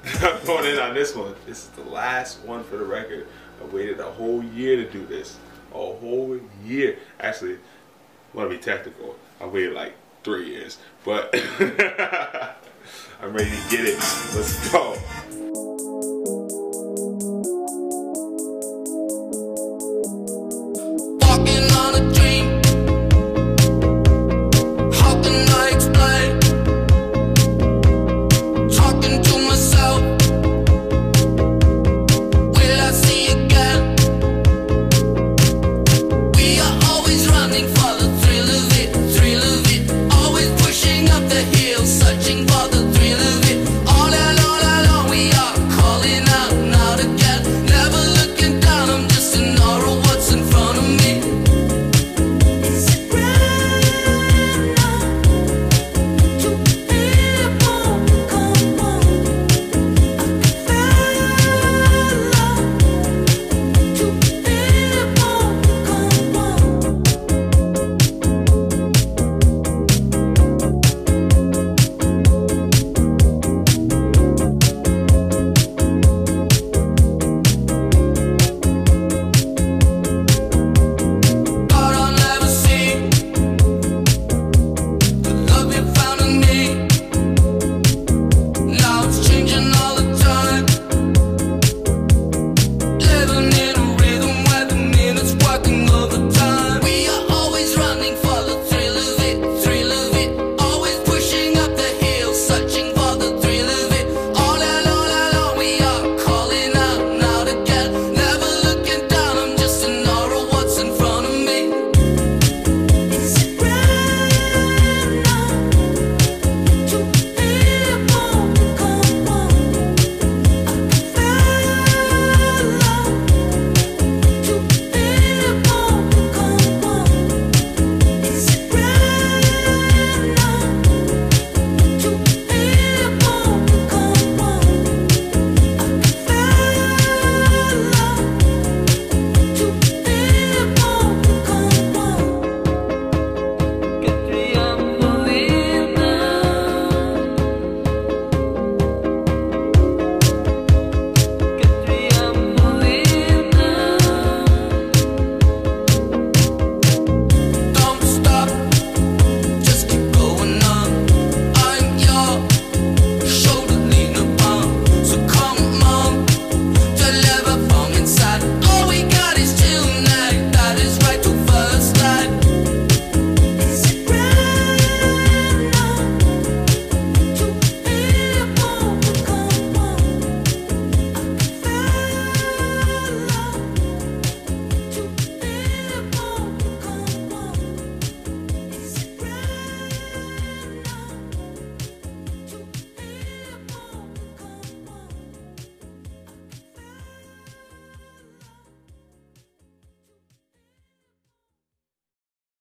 I'm going in on this one. This is the last one for the record. I waited a whole year to do this. A whole year. Actually, I want to be technical. I waited like 3 years. But I'm ready to get it. Let's go.